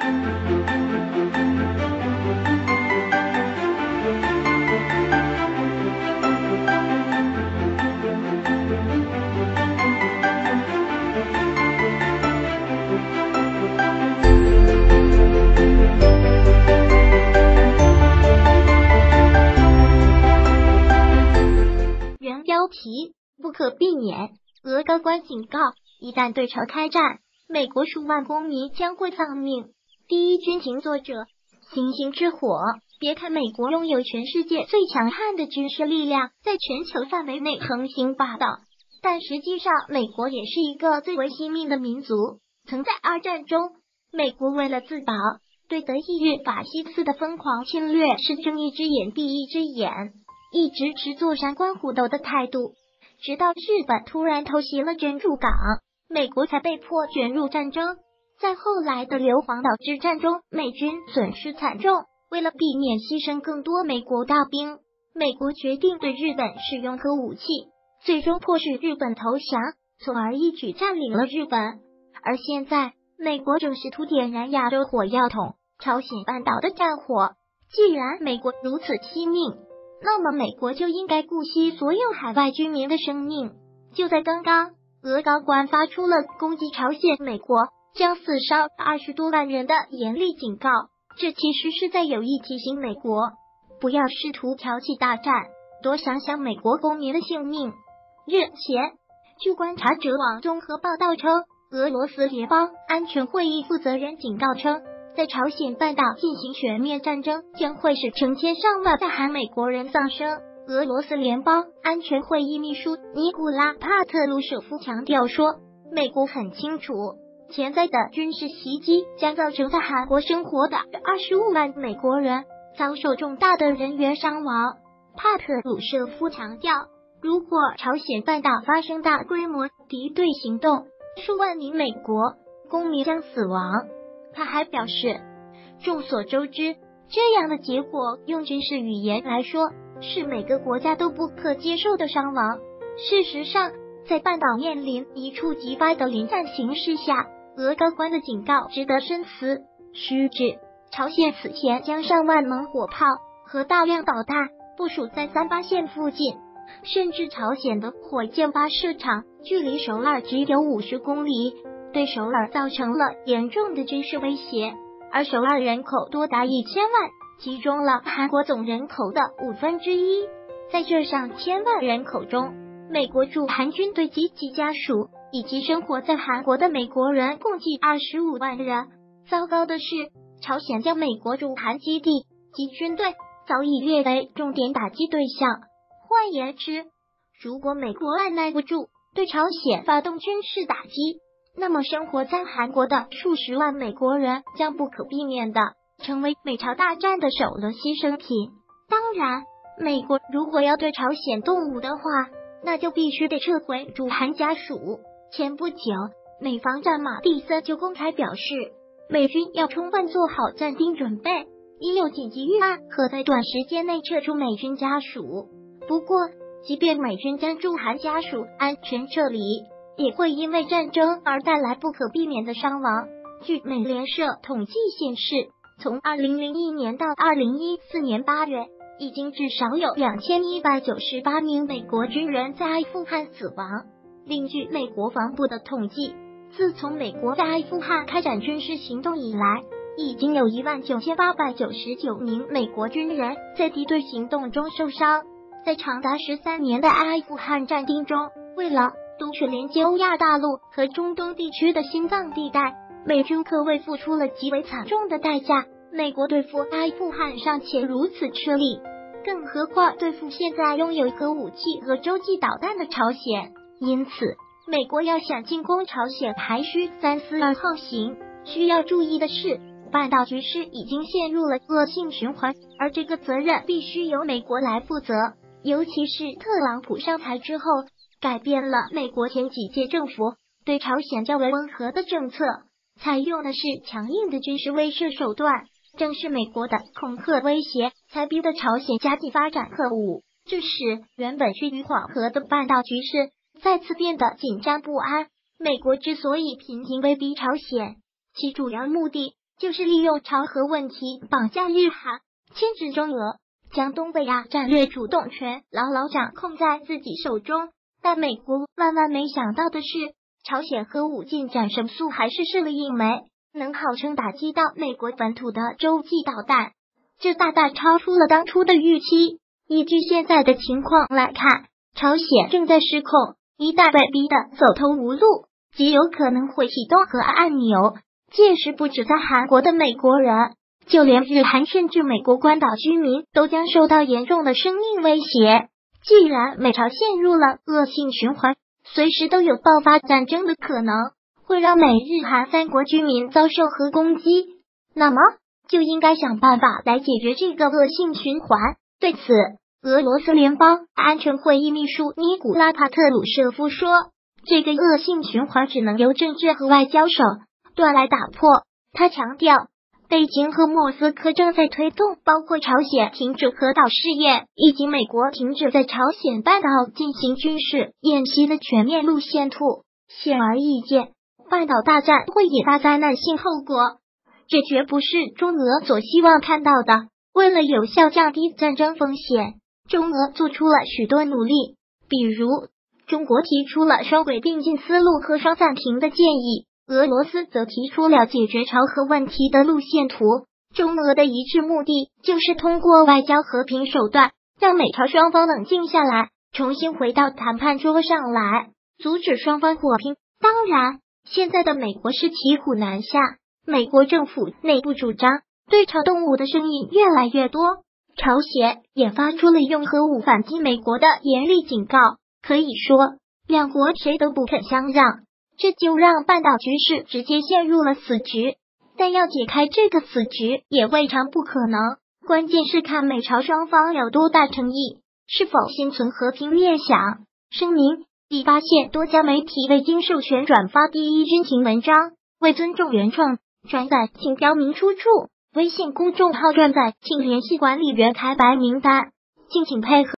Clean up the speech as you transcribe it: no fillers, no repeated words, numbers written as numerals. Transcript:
原标题：不可避免，俄高官警告，一旦对朝开战，美国数万公民将会丧命。第一军情作者：星星之火。别看美国拥有全世界最强悍的军事力量，在全球范围内横行霸道，但实际上美国也是一个最为惜命的民族。曾在二战中，美国为了自保，对德意日法西斯的疯狂侵略是睁一只眼闭一只眼，一直持坐山观虎斗的态度，直到日本突然偷袭了珍珠港，美国才被迫卷入战争。在后来的硫磺岛之战中，美军损失惨重，为了避免牺牲更多美国大兵，美国决定对日本使用核武器，最终迫使日本投降，从而一举占领了日本。而现在，美国正试图点燃亚洲火药桶，朝鲜半岛的战火。既然美国如此惜命，那么美国就应该顾惜所有海外居民的生命。就在刚刚，俄高官发出了攻击朝鲜美国将死伤20多万人的严厉警告，这其实是在有意提醒美国，不要试图挑起大战，多想想美国公民的性命。日前，据观察者网综合报道称，俄罗斯联邦安全会议负责人警告称，在朝鲜半岛进行全面战争将会使成千上万在韩美国人丧生。俄罗斯联邦安全会议秘书尼古拉·帕特鲁舍夫强调说，美国很清楚，潜在的军事袭击将造成在韩国生活的25万美国人遭受重大的人员伤亡。帕特鲁舍夫强调，如果朝鲜半岛发生大规模敌对行动，数万名美国公民将死亡。他还表示，众所周知，这样的结果用军事语言来说，是每个国家都不可接受的伤亡。事实上，在半岛面临一触即发的临战形势下，俄高官的警告值得深思。须知，朝鲜此前将上万门火炮和大量导弹部署在三八线附近，甚至朝鲜的火箭发射场距离首尔只有50公里，对首尔造成了严重的军事威胁。而首尔人口多达1000万，其中了韩国总人口的1/5。在这上千万人口中，美国驻韩军队及其家属以及生活在韩国的美国人共计25万人。糟糕的是，朝鲜将美国驻韩基地及军队早已列为重点打击对象。换言之，如果美国按耐不住对朝鲜发动军事打击，那么生活在韩国的数十万美国人将不可避免的成为美朝大战的首轮牺牲品。当然，美国如果要对朝鲜动武的话，那就必须得撤回驻韩家属。前不久，美防战马蒂森就公开表示，美军要充分做好战兵准备，应有紧急预案和在短时间内撤出美军家属。不过，即便美军将驻韩家属安全撤离，也会因为战争而带来不可避免的伤亡。据美联社统计显示，从2001年到2014年8月，已经至少有2198名美国军人在阿富汗死亡。另据美国防部的统计，自从美国在阿富汗开展军事行动以来，已经有19899名美国军人在敌对行动中受伤。在长达13年的阿富汗战争中，为了夺取连接欧亚大陆和中东地区的心脏地带，美军可谓付出了极为惨重的代价。美国对付阿富汗尚且如此吃力，更何况对付现在拥有核武器和洲际导弹的朝鲜。因此，美国要想进攻朝鲜，还需三思而后行。需要注意的是，半岛局势已经陷入了恶性循环，而这个责任必须由美国来负责。尤其是特朗普上台之后，改变了美国前几届政府对朝鲜较为温和的政策，采用的是强硬的军事威慑手段。正是美国的恐吓威胁，才逼得朝鲜加紧发展核武，这使原本趋于缓和的半岛局势再次变得紧张不安。美国之所以频频威逼朝鲜，其主要目的就是利用朝核问题绑架日韩，牵制中俄，将东北亚战略主动权牢牢掌控在自己手中。但美国万万没想到的是，朝鲜核武进展神速还是试了一枚能号称打击到美国本土的洲际导弹，这大大超出了当初的预期。依据现在的情况来看，朝鲜正在失控，一旦被逼得走投无路，极有可能会启动核按钮。届时不止在韩国的美国人，就连日韩甚至美国关岛居民都将受到严重的生命威胁。既然美朝陷入了恶性循环，随时都有爆发战争的可能，会让美日韩三国居民遭受核攻击，那么就应该想办法来解决这个恶性循环。对此，俄罗斯联邦安全会议秘书尼古拉·帕特鲁舍夫说，这个恶性循环只能由政治和外交手段来打破。他强调，北京和莫斯科正在推动包括朝鲜停止核导试验以及美国停止在朝鲜半岛进行军事演习的全面路线图。显而易见，半岛大战会引发灾难性后果，这绝不是中俄所希望看到的。为了有效降低战争风险，中俄做出了许多努力，比如中国提出了双轨并进思路和双暂停的建议，俄罗斯则提出了解决朝核问题的路线图。中俄的一致目的就是通过外交和平手段，让美朝双方冷静下来，重新回到谈判桌上来，阻止双方火拼。当然，现在的美国是骑虎难下，美国政府内部主张对朝动武的声音越来越多，朝鲜也发出了用核武反击美国的严厉警告。可以说，两国谁都不肯相让，这就让半岛局势直接陷入了死局。但要解开这个死局也未尝不可能，关键是看美朝双方有多大诚意，是否心存和平念想。声明：已发现多家媒体未经授权转发第一军情文章，未尊重原创转载请标明出处。微信公众号转载请联系管理员开白名单，敬请配合。